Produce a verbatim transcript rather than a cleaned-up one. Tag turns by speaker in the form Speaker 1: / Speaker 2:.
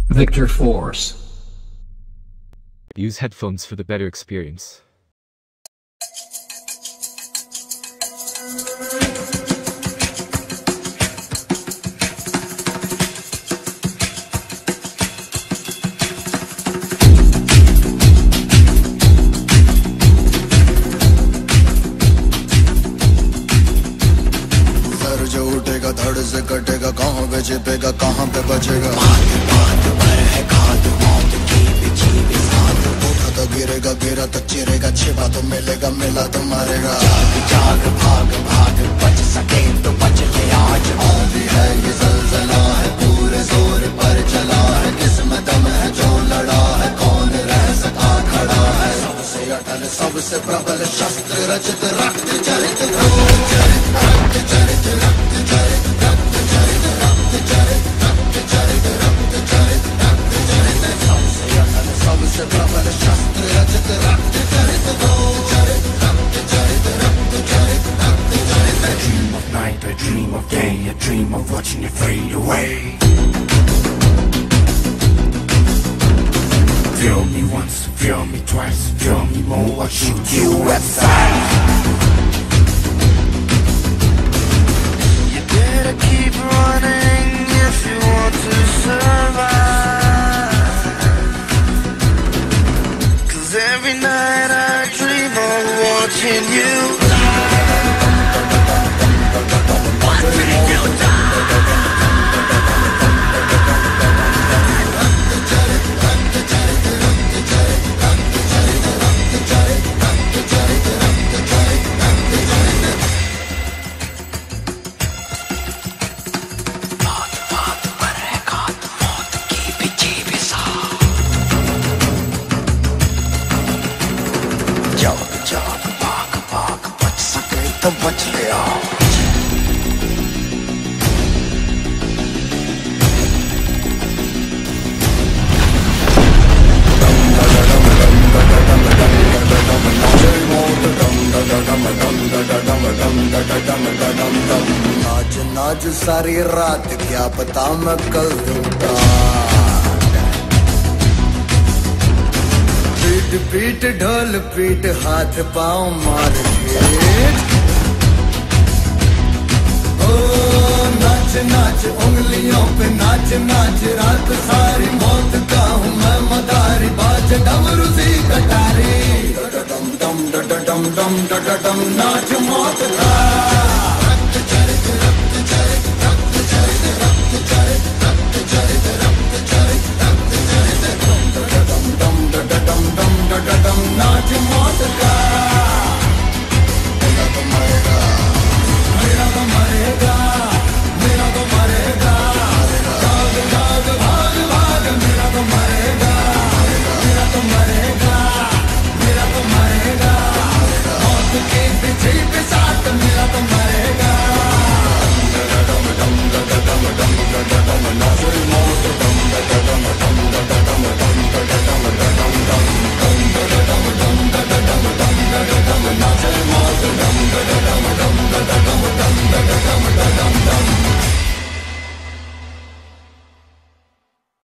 Speaker 1: Victor Force.
Speaker 2: Use headphones for the better experience.
Speaker 3: धड़ से कटेगा कहाँ पे छिपेगा कहाँ पे बचेगा उठा तो गिरेगा गिरा तो चिरेगा छिपा तो मिलेगा मिला तो मारेगा जाग जाग भाग भाग बच सके तो बच ले आज आंधी है ये ज़लज़ला है पूरे जोर पर चला है किस्म दम है जो लड़ा है कौन रह सका खड़ा है सबसे अटल सबसे प्रबल शस्त्र रचित रक्त चरित रक्त चरित रक्त चरित रक्त चरित रक्त चरित रक्त चरित रक्त चरित रक्त चरित रक्त चरित सबसे अटल सबसे प्रबल शस्त्र रचित रक्त चरित रक्त चरित रक्त चरित रक्त चरित रक्त चरित I dream of night, I dream of day, I dream of watching it fade away. Feel me once, feel me twice, feel me more, I'll shoot you at sight. You better keep running if you want to survive. Cause every night I dream of watching you die. Watching you die. तो बच गया नाच नाच सारी रात क्या पता मैं कल दूंगा पीट पीट ढोल पीट हाथ पाँव मार के नाच नाच उंगलियों पे नाच नाच रात सारी मौत का हूँ मैं मदारी बाज डमरू सी कटारी डम डम डम डम डम डम नाच मौत का